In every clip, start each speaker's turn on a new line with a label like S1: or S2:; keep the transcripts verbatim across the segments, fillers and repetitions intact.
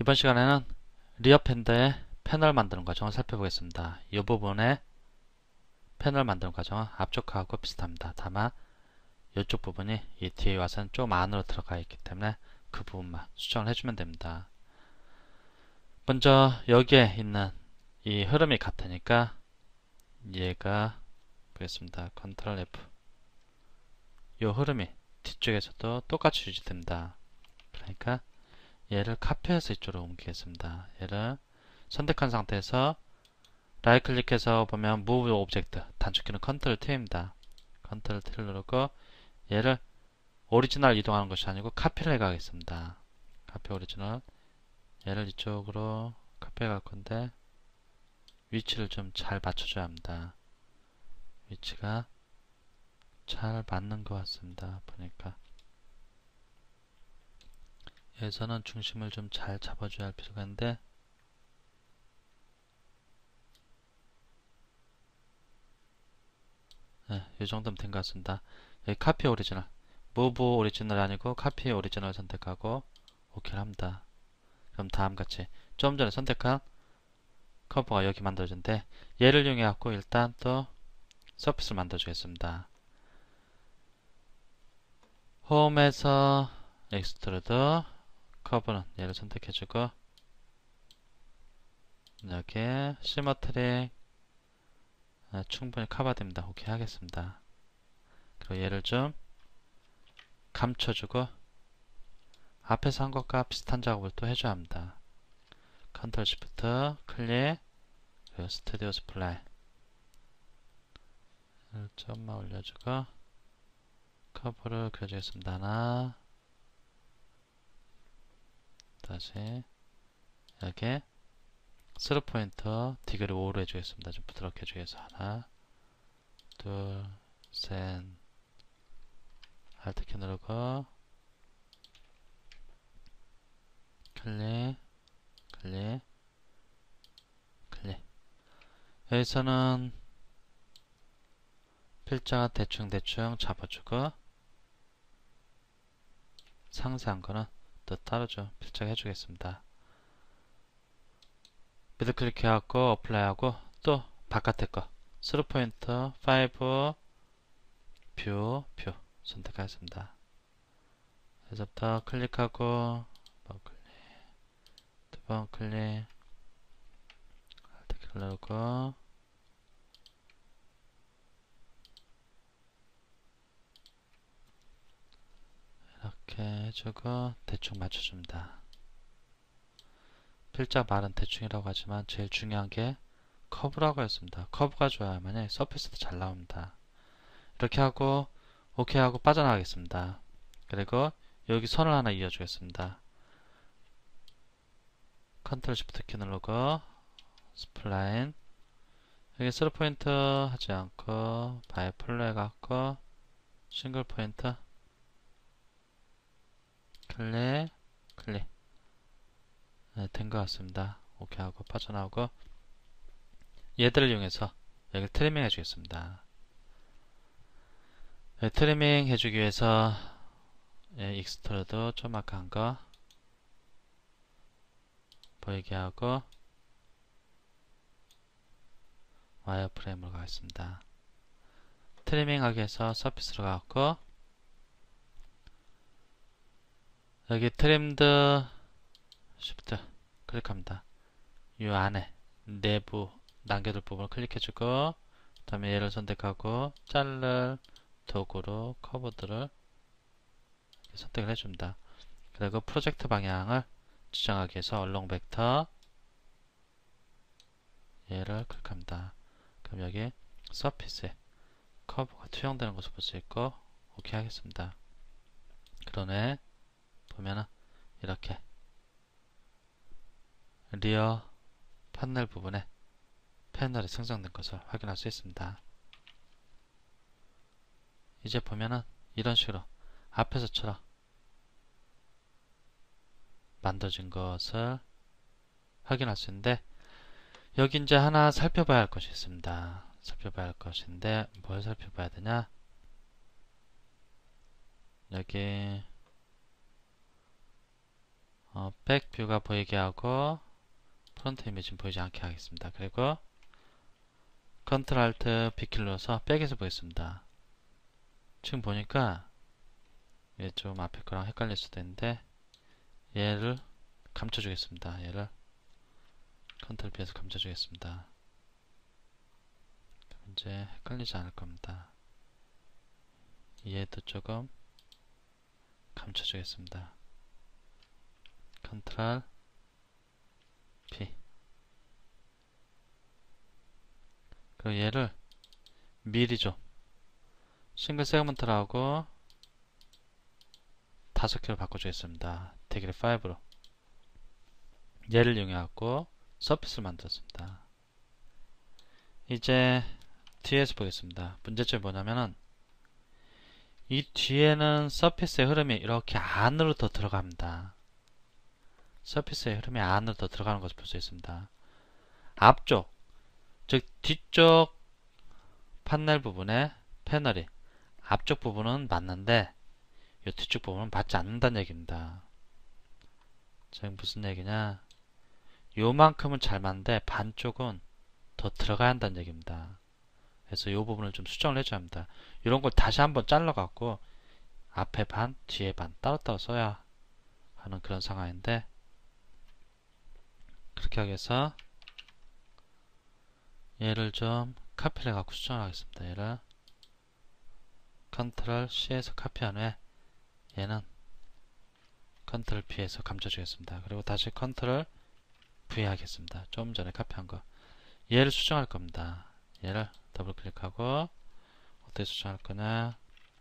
S1: 이번 시간에는 리어 팬더의 패널 만드는 과정을 살펴보겠습니다. 이 부분에 패널 만드는 과정은 앞쪽 거하고 비슷합니다. 다만 이쪽 부분이 이 뒤에 와서는 좀 안으로 들어가 있기 때문에 그 부분만 수정을 해주면 됩니다. 먼저 여기에 있는 이 흐름이 같으니까 얘가 보겠습니다. 컨트롤 에프. 이 흐름이 뒤쪽에서도 똑같이 유지됩니다. 그러니까 얘를 카피해서 이쪽으로 옮기겠습니다. 얘를 선택한 상태에서 라이트 클릭해서 보면 Move Object 단축키는 컨트롤 T입니다. 컨트롤 T를 누르고 얘를 오리지널 이동하는 것이 아니고 카피를 해가겠습니다. 카피 오리지널. 얘를 이쪽으로 카피해 갈 건데 위치를 좀 잘 맞춰줘야 합니다. 위치가 잘 맞는 것 같습니다. 보니까 여기서는 중심을 좀 잘 잡아줘야 할 필요가 있는데 네, 이 정도면 된 것 같습니다. 여기 카피 오리지널, 무브 오리지널 아니고 카피 오리지널 선택하고 오케이를 합니다. 그럼 다음같이 좀 전에 선택한 커버가 여기 만들어진데 얘를 이용해 갖고 일단 또 서피스를 만들어 주겠습니다. 홈에서 익스트루드 커브는 얘를 선택해 주고 여기 시머트릭 아, 충분히 커버됩니다. 오케이 하겠습니다. 그리고 얘를 좀 감춰주고 앞에서 한 것과 비슷한 작업을 또 해줘야 합니다. 컨트롤 시프트 클릭 그리고 스튜디오 스플라인 좀만 올려주고 커브를 그려주겠습니다. 하나 다시 여기 스루 포인터 디그리 오로 해주겠습니다. 좀 부드럽게 해주기 위해서 하나 둘셋 알트키 누르고 클릭 클릭 클릭. 여기서는 필자 대충대충 잡아주고 상세한 거는 또 따로 좀 필자가 해주겠습니다. 미드 클릭해갖고 어플라이하고 또 바깥에 거 스루 포인터 오 뷰 뷰 선택하겠습니다. 여기서부터 클릭하고 두 번 클릭 알트 누르고 이렇게 해주고 대충 맞춰줍니다. 필자 말은 대충이라고 하지만 제일 중요한 게 커브라고 했습니다. 커브가 좋아야만 서피스도 잘 나옵니다. 이렇게 하고 오케이 하고 빠져나가겠습니다. 그리고 여기 선을 하나 이어주겠습니다. 컨트롤 시프트 키 누르고 스플라인 여기 스루 포인트 하지 않고 바이 폴로 해갖고 싱글 포인트 클릭 클릭 네, 된 것 같습니다. 오케이 하고 빠져나오고 얘들을 이용해서 여기 트리밍 해주겠습니다. 네, 트리밍 해주기 위해서 예, 익스트루드 좀 아까 한 거 보이게 하고 와이어프레임으로 가겠습니다. 트리밍 하기 위해서 서피스로 가고 여기 트림드 시프트 클릭합니다. 이 안에 내부 남겨둘 부분을 클릭해주고 그 다음에 얘를 선택하고 자를 도구로 커브들을 선택을 해줍니다. 그리고 프로젝트 방향을 지정하기 위해서 얼롱 벡터 얘를 클릭합니다. 그럼 여기 서피스에 커브가 투영되는 것을 볼 수 있고 오케이 하겠습니다. 그러네 보면은 이렇게 리어 판넬 부분에 패널이 생성된 것을 확인할 수 있습니다. 이제 보면은 이런 식으로 앞에서처럼 만들어진 것을 확인할 수 있는데 여기 이제 하나 살펴봐야 할 것이 있습니다. 살펴봐야 할 것인데 뭘 살펴봐야 되냐 여기 어, 백뷰가 보이게 하고 프론트 이미지는 보이지 않게 하겠습니다. 그리고 컨트롤 알트 B키를 눌러서 백에서 보겠습니다. 지금 보니까 얘 좀 앞에 거랑 헷갈릴 수도 있는데 얘를 감춰주겠습니다. 얘를 컨트롤 B에서 감춰주겠습니다. 이제 헷갈리지 않을 겁니다. 얘도 조금 감춰주겠습니다. 컨트롤 P. 그리고 얘를 미리 좀 싱글 세그먼트라고 다섯 개로 바꿔주겠습니다. 디그리 오로 얘를 이용해갖고 서피스를 만들었습니다. 이제 뒤에서 보겠습니다. 문제점이 뭐냐면은 이 뒤에는 서피스의 흐름이 이렇게 안으로 더 들어갑니다. 서피스의 흐름이 안으로 더 들어가는 것을 볼 수 있습니다. 앞쪽, 즉 뒤쪽 판넬 부분에 패널이 앞쪽 부분은 맞는데 이 뒤쪽 부분은 맞지 않는다는 얘기입니다. 즉 무슨 얘기냐, 요만큼은 잘 맞는데 반쪽은 더 들어가야 한다는 얘기입니다. 그래서 이 부분을 좀 수정을 해줘야 합니다. 이런 걸 다시 한번 잘라 갖고 앞에 반, 뒤에 반 따로따로 써야 하는 그런 상황인데, 그렇게 하기 위해서 얘를 좀 카피를 해갖고 수정을 하겠습니다. 얘를 컨트롤 C에서 카피한 후에 얘는 컨트롤 B에서 감춰주겠습니다. 그리고 다시 컨트롤 V 하겠습니다. 좀 전에 카피한 거. 얘를 수정할 겁니다. 얘를 더블 클릭하고 어떻게 수정할 거냐,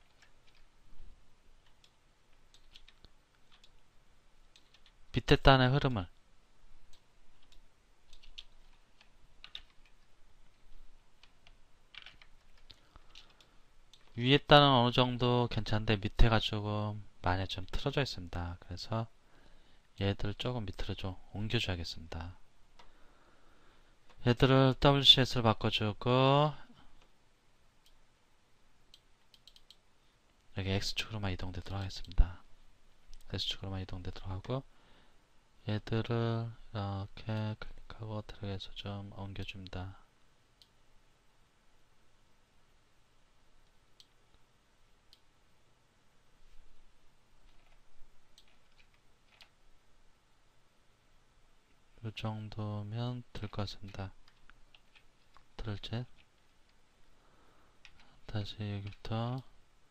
S1: 밑에 단의 흐름을 위에 단은 어느 정도 괜찮은데 밑에가 조금 많이 좀 틀어져 있습니다. 그래서 얘들을 조금 밑으로 좀 옮겨줘야겠습니다. 얘들을 더블유씨에스로 바꿔주고 여기 X축으로만 이동되도록 하겠습니다. X축으로만 이동되도록 하고 얘들을 이렇게 클릭하고 들어가서 좀 옮겨줍니다. 이 정도면 될 것 같습니다. 들을지 다시 여기부터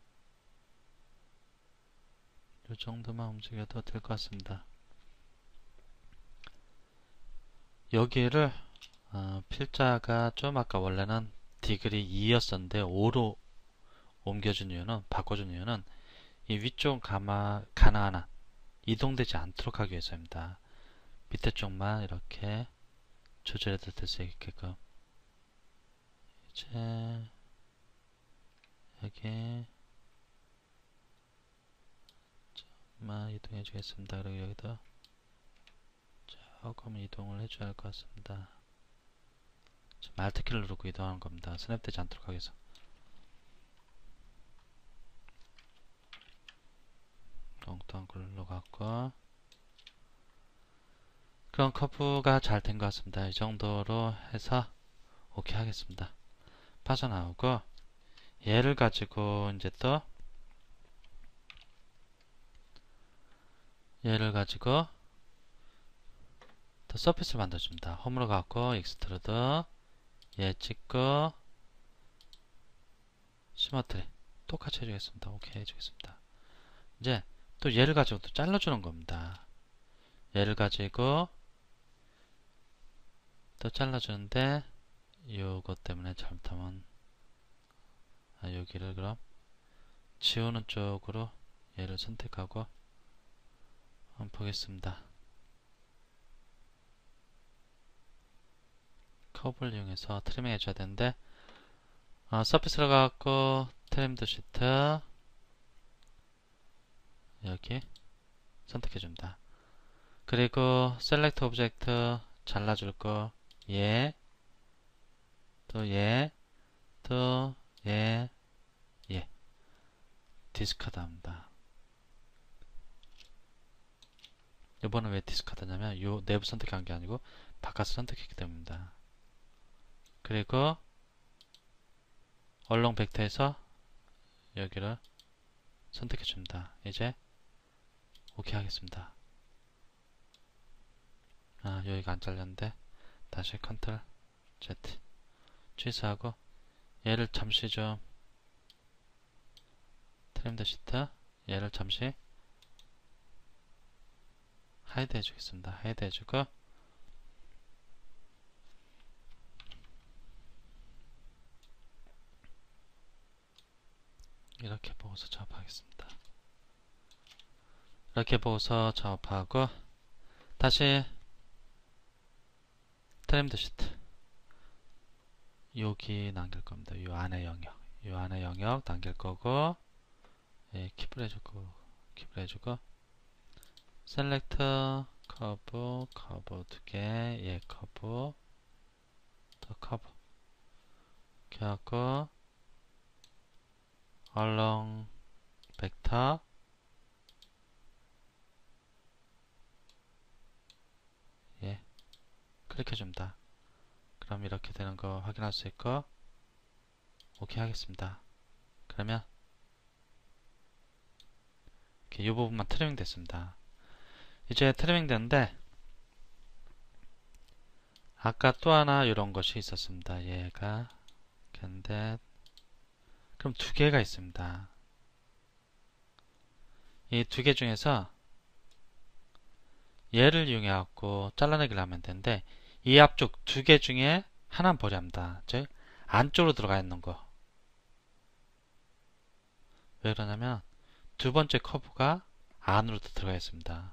S1: 이 정도만 움직여도 될 것 같습니다. 여기를 어, 필자가 좀 아까 원래는 디그리 이였었는데 오로 옮겨준 이유는, 바꿔준 이유는 이 위쪽 가마, 가나하나 이동되지 않도록 하기 위해서입니다. 밑에 쪽만 이렇게 조절해도 될 수 있게끔 이제 여기 조금만 이동해 주겠습니다. 그리고 여기도 조금 이동을 해줘야 할 것 같습니다. 지금 Alt키를 누르고 이동하는 겁니다. 스냅되지 않도록 하기 위해서. 엉뚱한 걸 눌러갖고 그런 커브가 잘 된 것 같습니다. 이 정도로 해서 오케이 하겠습니다. 빠져나오고 얘를 가지고 이제 또 얘를 가지고 또 서피스를 만들어줍니다. 홈으로 가고 익스트루드 얘 찍고 시머트리 똑같이 해주겠습니다. 오케이 해주겠습니다. 이제 또 얘를 가지고 또 잘라주는 겁니다. 얘를 가지고 또 잘라주는데 요것 때문에 잘못하면 아, 여기를 그럼 지우는 쪽으로 얘를 선택하고 한번 보겠습니다. 커브를 이용해서 트리밍 해줘야 되는데 어, 서피스로 가고 트림드 시트 여기 선택해줍니다. 그리고 셀렉트 오브젝트 잘라줄 거 얘, 또 얘, 또 얘, 얘 디스카드 합니다. 이번엔 왜 디스카드냐면 요 내부 선택한 게 아니고 바깥을 선택했기 때문입니다. 그리고 얼렁 벡터에서 여기를 선택해 줍니다. 이제 오케이 하겠습니다. 아, 여기가 안 잘렸는데 다시 컨트롤 Z 취소하고 얘를 잠시 좀 트림 더 시트 얘를 잠시 하이드 해주겠습니다. 하이드 해주고 이렇게 보고서 작업하겠습니다. 이렇게 보고서 작업하고 다시 트림 더 시트 여기 남길 겁니다. 요 안에 영역 요 안에 영역 남길 거고 예, 킵을 해주고 킵을 해주고 셀렉트 커브 커브 두개 예 커브 더 커브 이렇게 하고 얼렁 벡터 예 클릭해줍니다. 그럼 이렇게 되는 거 확인할 수 있고 오케이 하겠습니다. 그러면 이렇게 이 부분만 트리밍 됐습니다. 이제 트리밍 됐는데 아까 또 하나 이런 것이 있었습니다. 얘가 근데 그럼 두 개가 있습니다. 이 두 개 중에서 얘를 이용해 갖고 잘라내기를 하면 되는데 이 앞쪽 두 개 중에 하나는 버려야 합니다. 즉 안쪽으로 들어가 있는 거. 왜 그러냐면 두 번째 커브가 안으로 들어가 있습니다.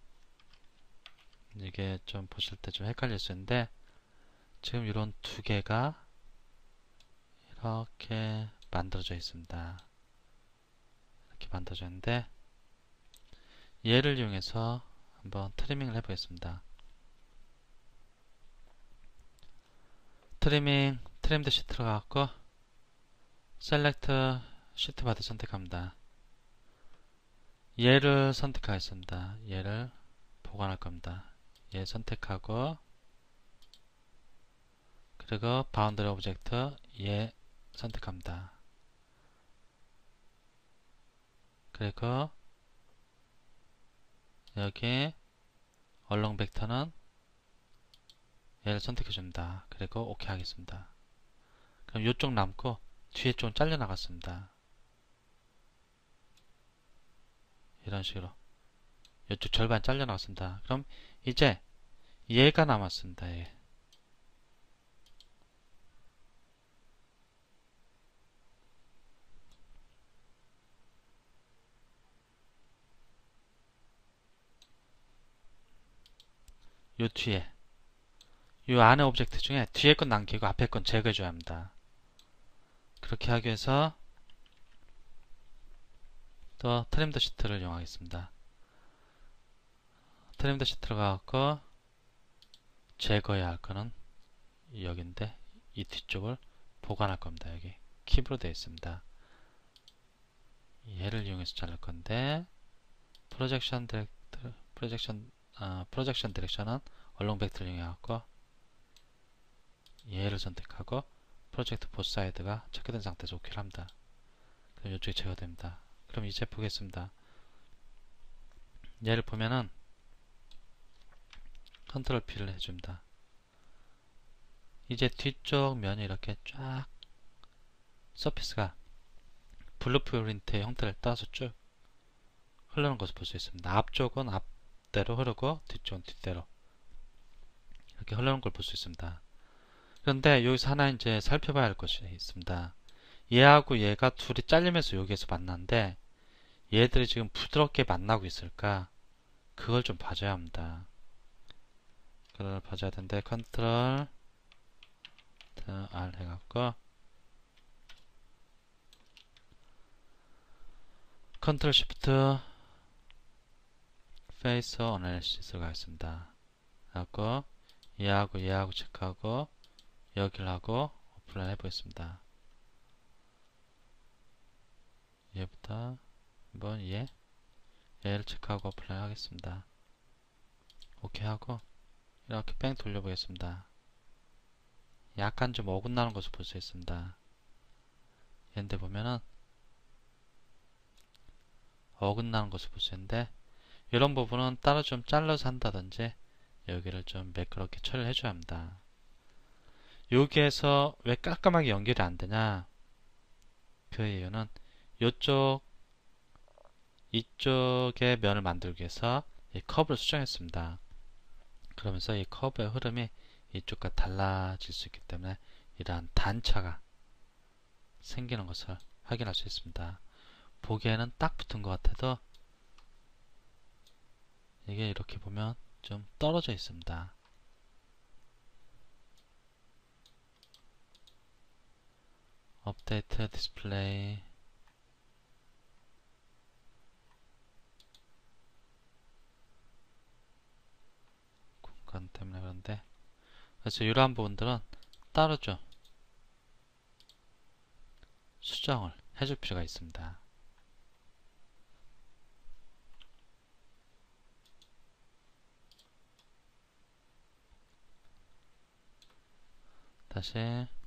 S1: 이게 좀 보실 때 좀 헷갈릴 수 있는데 지금 이런 두 개가 이렇게 만들어져 있습니다. 이렇게 만들어져 있는데 얘를 이용해서 한번 트리밍을 해보겠습니다. 트리밍, 트림드 시트 들어가고 셀렉트 시트 바디 선택합니다. 얘를 선택하겠습니다. 얘를 보관할 겁니다. 얘 선택하고 그리고 바운더리 오브젝트 얘 선택합니다. 그리고 여기 얼렁 벡터는 얘를 선택해 줍니다. 그리고 오케이 하겠습니다. 그럼 이쪽 남고 뒤에 좀 잘려 나갔습니다. 이런 식으로 이쪽 절반 잘려 나갔습니다. 그럼 이제 얘가 남았습니다. 얘. 요 뒤에 요 안에 오브젝트 중에 뒤에 건 남기고 앞에 건 제거해 줘야 합니다. 그렇게 하기 위해서 또 트림 더 시트를 이용하겠습니다. 트림 더 시트로 가고 제거해야 할 거는 여기인데 이 뒤쪽을 보관할 겁니다. 여기 킵으로 되어 있습니다. 얘를 이용해서 자를 건데 프로젝션 디렉터 프로젝션 아, 프로젝션 디렉션은 얼렁 벡터를 이용해 갖고 얘를 선택하고 프로젝트 보스 사이드가 체크된 상태에서 오케이를 합니다. 그럼 이쪽이 제거됩니다. 그럼 이제 보겠습니다. 얘를 보면은 컨트롤 P를 해줍니다. 이제 뒤쪽 면이 이렇게 쫙 서피스가 블루프린트의 형태를 따서 쭉 흐르는 것을 볼 수 있습니다. 앞쪽은 앞대로 흐르고 뒤쪽은 뒷대로 이렇게 흐르는 걸 볼 수 있습니다. 그런데 여기서 하나 이제 살펴봐야 할 것이 있습니다. 얘하고 얘가 둘이 잘리면서 여기에서 만났는데 얘들이 지금 부드럽게 만나고 있을까? 그걸 좀 봐줘야 합니다. 그걸 봐줘야 되는데 컨트롤 R 해갖고 컨트롤 시프트 페이스 어널리시스로 가겠습니다. 하고 얘하고 얘하고 체크하고 여기를 하고 어플라이 해보겠습니다. 얘부터 한번 얘 얘를 체크하고 어플라이 하겠습니다. 오케이 하고 이렇게 뺑 돌려보겠습니다. 약간 좀 어긋나는 것을 볼 수 있습니다. 얘인데 보면은 어긋나는 것을 볼 수 있는데 이런 부분은 따로 좀 잘라서 한다든지 여기를 좀 매끄럽게 처리를 해줘야 합니다. 여기에서 왜 깔끔하게 연결이 안 되냐? 그 이유는 이쪽 이쪽의 면을 만들기 위해서 이 커브를 수정했습니다. 그러면서 이 커브의 흐름이 이쪽과 달라질 수 있기 때문에 이러한 단차가 생기는 것을 확인할 수 있습니다. 보기에는 딱 붙은 것 같아도 이게 이렇게 보면 좀 떨어져 있습니다. 업데이트 디스플레이 공간 때문에 그런데 그래서 이러한 부분들은 따로 좀 수정을 해줄 필요가 있습니다. 다시